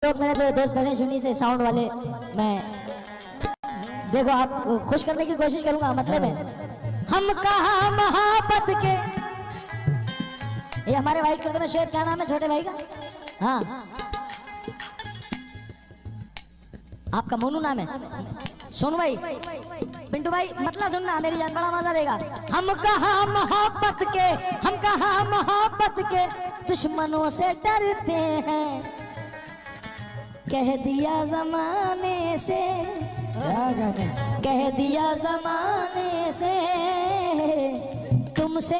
लोग मेरे तो दोस्त बने सुनी से साउंड वाले, मैं देखो आप खुश करने की कोशिश करूंगा। मतलब है हम कहाँ मोहब्बत के, ये हमारे वाइट कर दो शेर, क्या नाम है छोटे भाई का? हाँ आपका मोनू नाम है। सोनू भाई, पिंटू भाई, मतलब सुनना मेरी जान, बड़ा मजा देगा। हम कहाँ मोहब्बत के, हम कहाँ मोहब्बत के दुश्मनों से डरते हैं, कह दिया जमाने से, कह दिया जमाने से तुमसे।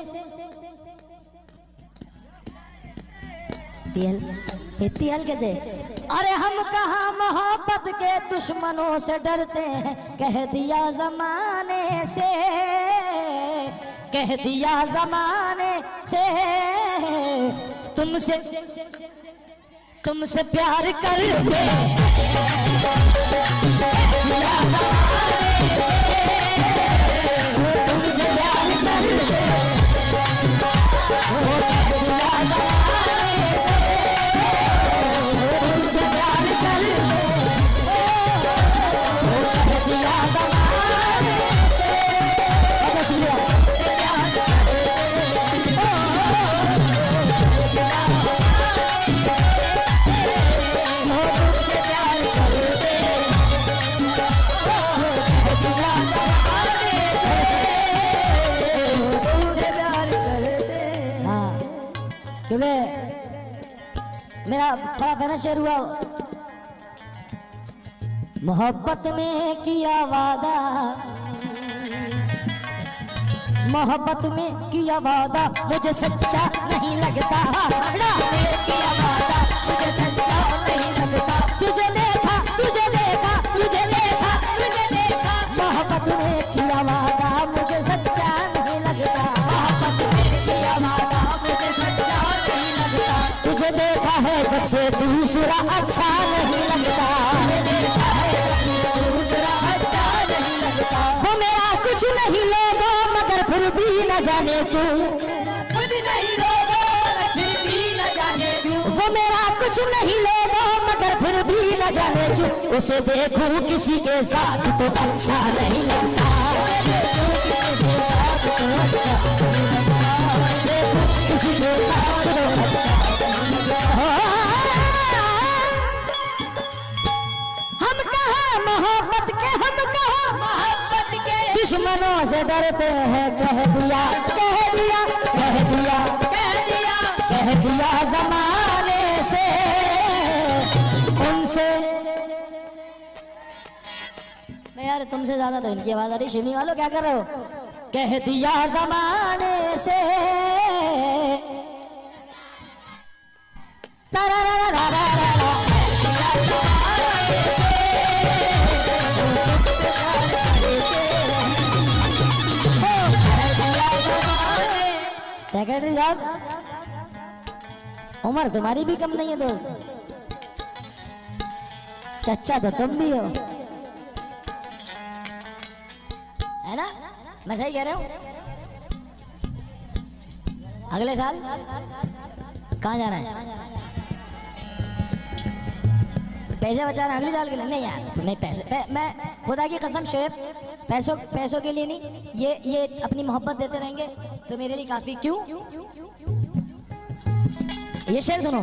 तिहल कैसे? अरे हम कहाँ मोहब्बत के दुश्मनों से डरते हैं, कह दिया जमाने से, कह दिया जमाने से तुमसे, तुमसे प्यार करते हैं, तुमसे प्यार करते हैं, मेरा बड़ा फेमस शेर हुआ, मोहब्बत में किया वादा, मोहब्बत में किया वादा मुझे सच्चा नहीं लगता, किया वादा मुझे सच्चा नहीं लगता, तुझे देखा तुझे देखा तुझे देखा तुझे देखा, मोहब्बत में किया वादा मुझे सच्चा नहीं लगता, मोहब्बत में किया वादा मुझे सच्चा नहीं लगता, तुझे देखा है जब से दूसरा अच्छा नहीं लगता, दूसरा अच्छा नहीं लगता, वो मेरा कुछ नहीं लोगो मगर फिर भी न जाने क्यों, कुछ नहीं लोगो मगर फिर भी न जाने क्यों, वो मेरा कुछ नहीं लोगो मगर फिर भी न जाने क्यों, उसे देखूं किसी के साथ तो अच्छा नहीं लगता, किसी के साथ हम कहाँ मोहब्बत के, हम कहाँ मोहब्बत के दुश्मनों से डरते हैं, कह दिया कह दिया कह दिया कह दिया कह दिया जमाने से उनसे। नहीं यार तुमसे ज्यादा तो इनकी आवाज आ रही, शिवनी वालों क्या कर रहे हो? कह दिया जमाने से सेक्रेटरी साहब, उम्र तुम्हारी भी कम नहीं है दोस्त, चच्चा तो तुम भी हो, है ना? मैं सही कह रहा हूँ? अगले साल कहाँ जाना है? पैसे बचाना अगले साल के लिए? नहीं यार नहीं, पैसे मैं खुदा की कसम शोएब, पैसों के लिए नहीं, ये अपनी मोहब्बत देते रहेंगे तो मेरे लिए काफी। क्यों? ये शेर सुनो,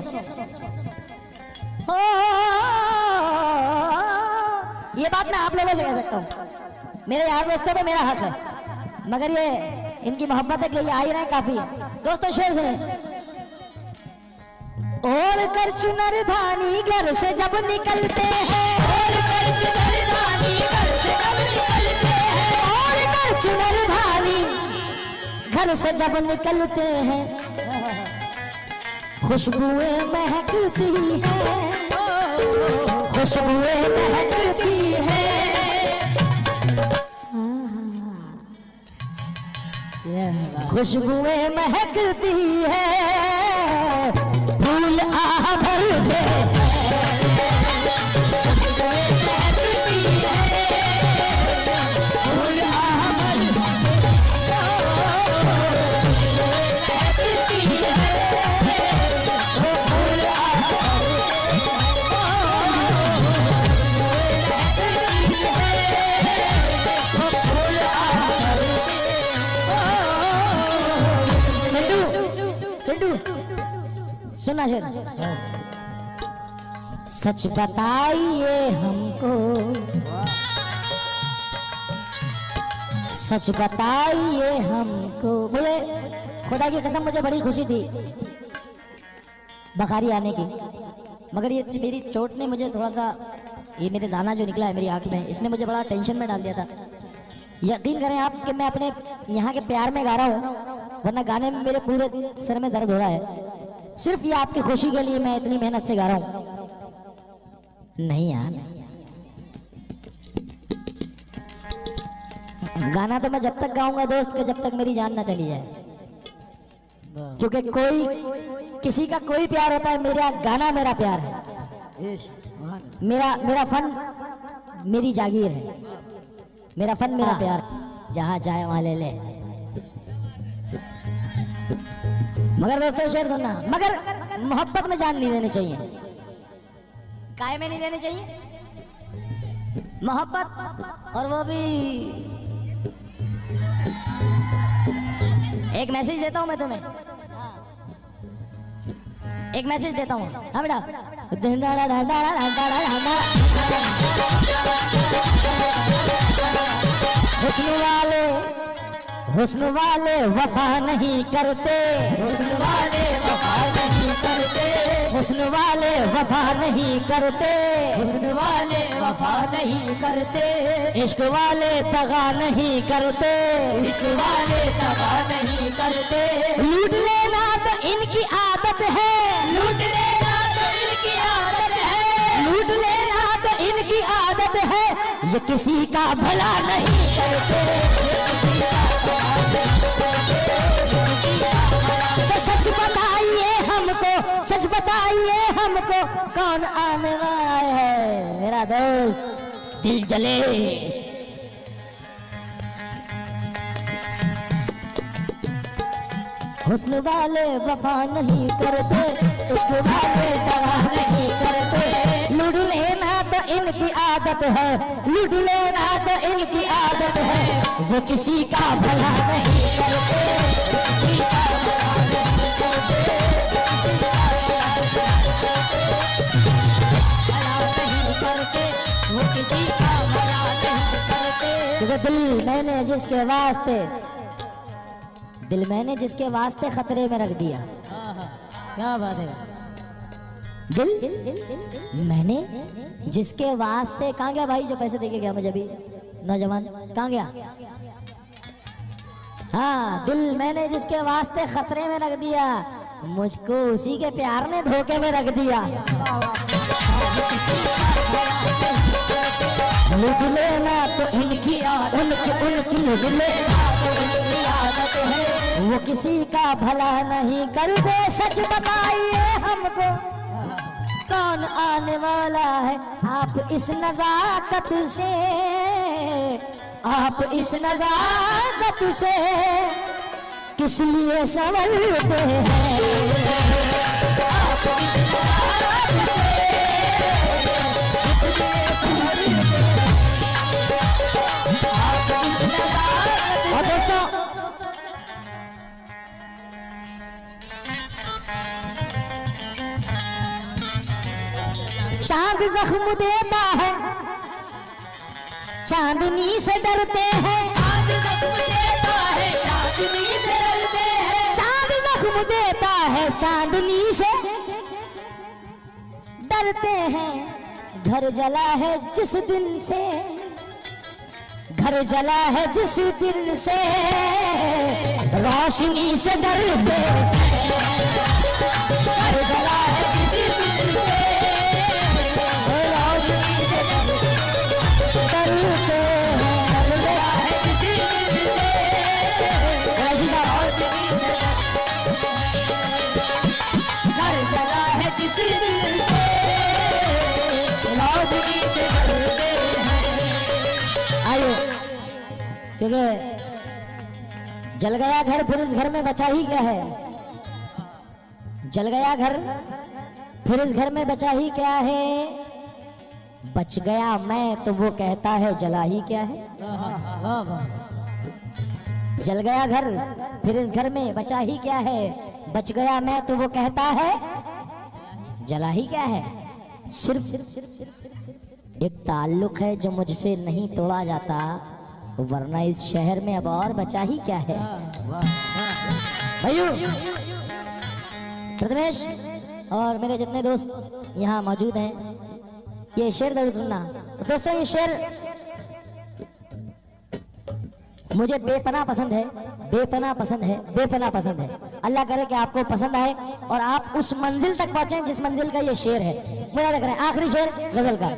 ये बात मैं आप लोगों से कह सकता हूँ, मेरे यार दोस्तों पे मेरा हक है, मगर ये इनकी मोहब्बत है कि ये आ ही रहे काफी है। दोस्तों शेर सुने, और कर चुनर धानी घर से जब निकलते हैं, और कर चुनर धानी घर से जब निकलते हैं, और कर चुनर धानी घर से जब निकलते हैं, खुशबुएं महकती है, खुशबुएं महकती है, खुशबुएं महकती है, फूल आ भरते सुनना शेर। सच बताइए हमको, सच बताइए हमको। मुझे खुदा की कसम मुझे बड़ी खुशी थी बखारी आने की, मगर ये मेरी चोट ने मुझे थोड़ा सा, ये मेरे दाना जो निकला है मेरी आंख में, इसने मुझे बड़ा टेंशन में डाल दिया था। यकीन करें आप कि मैं अपने यहाँ के प्यार में गा रहा हूँ, वरना गाने में मेरे पूरे सर में दर्द हो रहा है। सिर्फ ये आपकी खुशी के लिए मैं इतनी मेहनत से गा रहा हूँ। नहीं यार, गाना तो मैं जब तक गाऊंगा दोस्त के जब तक मेरी जान ना चली जाए, क्योंकि कोई किसी का कोई प्यार होता है, मेरा गाना मेरा प्यार है। मेरा फन मेरी जागीर है, मेरा फन मेरा प्यार, जहां जाए वहां ले ले। मगर दोस्तों शेर सुनना, मगर मोहब्बत में जान नहीं देनी चाहिए। काय में नहीं देनी चाहिए मोहब्बत, और वो भी एक मैसेज देता हूं मैं तुम्हें, एक मैसेज देता हूं। हाँ बेटा, हुस्न वाले वफा नहीं करते, हुस्न वाले वफा नहीं करते, हुस्न वाले वफा नहीं करते, हुस्न वाले वफा नहीं करते, इश्क वाले तगा नहीं करते, इश्क वाले तगा नहीं करते। लूट लेना तो इनकी आदत है, लूट लेना तो इनकी आदत है, लूट लेना तो इनकी आदत है, ये किसी का भला नहीं करते। तो सच बताइए हमको, सच बताइए हमको, कौन आने वाला है मेरा दोस्त दिल जले। हुस्न वाले वफा नहीं करते, इश्क वाले दगा नहीं करते, लूट लेना तो इनकी आदत है, लूट लेना तो इनकी आदत है, वो किसी का भला नहीं करते, किसी का भला नहीं करते, भला नहीं करते, वो किसी का भला नहीं करते। क्योंकि दिल मैंने जिसके वास्ते, दिल मैंने जिसके वास्ते खतरे में रख दिया। क्या बात है, दिल मैंने जिसके वास्ते, कहाँ गया भाई जो पैसे देके गया मुझे अभी, नौजवान कहाँ गया? हाँ, दिल मैंने जिसके वास्ते खतरे में रख दिया, मुझको उसी के प्यार ने धोखे में रख दिया। लूट लेना तो उनकी लूट लेना तो उनकी आदत है, वो किसी का भला नहीं करते। सच बताइए हमको, कौन आने वाला है? आप इस नजाकत से, आप इस नजाकत से किस लिए संवरते हैं? आप इस नजाकत से किस लिए संवरते हैं? आप इस नजाकत। और दोस्तों चांद जख्म देता है, चांदनी से डरते हैं, चांद जख्म देता है, चांदनी से डरते हैं, चांद जख्म देता है, चांदनी से डरते हैं। घर जला है जिस दिन से, घर जला है जिस दिन से, रोशनी से डरते हैं। घर जला है जिस दिन से, क्योंकि जल गया घर फिर इस घर में बचा ही क्या है? जल गया घर फिर इस घर में बचा ही क्या है? बच गया मैं तो वो कहता है जला ही क्या है? जल गया घर फिर इस घर में बचा ही क्या है? बच गया मैं तो वो कहता है जला ही क्या है, सिर्फ एक ताल्लुक है जो मुझसे नहीं तोड़ा जाता, वरना इस शहर में अब और बचा ही क्या है। भाइयों, प्रथमेश और मेरे जितने दोस्त यहाँ मौजूद हैं, ये शेर जरूर सुनना। तो दोस्तों, ये शेर मुझे बेपनाह पसंद है, बेपनाह पसंद है, बेपनाह पसंद है। अल्लाह करे कि आपको पसंद आए और आप उस मंजिल तक पहुंचे जिस मंजिल का ये शेर है। मुझे लग रहा है आखिरी शेर गजल का।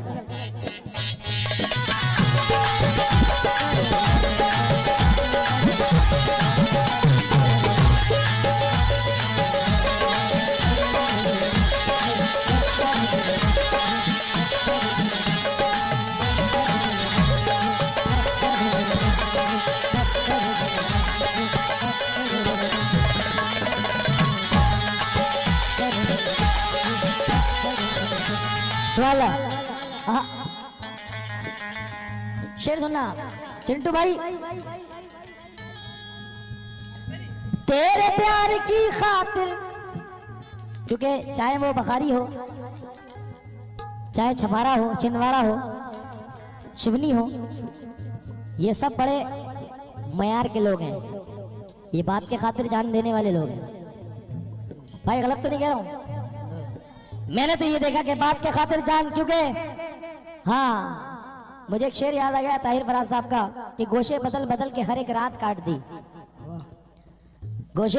शेर सुनना चिंटू भाई। तेरे प्यार की खातिर, क्योंकि चाहे वो बखारी हो, चाहे छपारा हो, छिंदवाड़ा हो, शिवनी हो, ये सब बड़े मयार के लोग हैं, ये बात के खातिर जान देने वाले लोग हैं। भाई गलत तो नहीं कह रहा हूं, मैंने तो ये देखा कि बात के खातिर जान, क्योंकि हाँ, मुझे एक शेर याद आ गया ताहिर फराज साहब का कि गोशे बदल बदल के हर एक रात काट दी। गोशे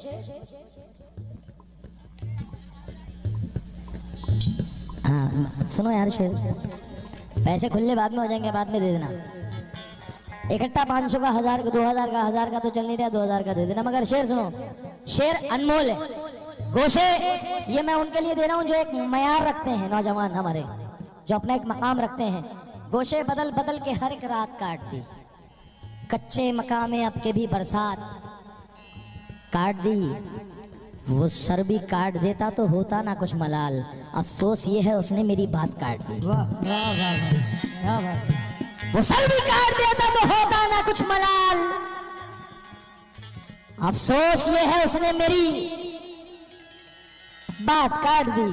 हाँ, सुनो यार शेर, पैसे खुले बाद में हो जाएंगे, बाद में दे देना। इकट्ठा 500 का, 1000 का, 2000 का, 1000 का तो चल नहीं रहा, 2000 का दे देना। मगर शेर सुनो, शेर अनमोल है। गोशे ये मैं उनके लिए दे रहा हूं जो एक मयार रखते हैं, नौजवान हमारे जो अपना एक मकाम रखते हैं। गोशे बदल बदल के हर एक रात काट दी, कच्चे मकाम में अब के भी बरसात काट दी। वो सर भी काट देता तो होता ना कुछ मलाल, अफसोस ये है उसने मेरी बात काट दी। वो सर भी काट देता तो होता ना कुछ मलाल, अफसोस ये है उसने मेरी बात काट दी।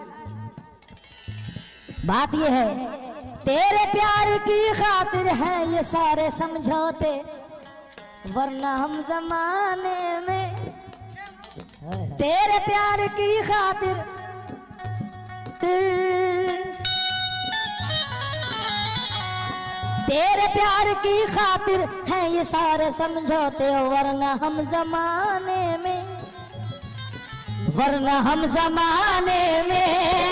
बात ये है, तेरे प्यार की खातिर है ये सारे समझौते, वरना हम जमाने में तेरे प्यार की खातिर तेरे प्यार की खातिर है ये सारे समझौते, वरना हम जमाने में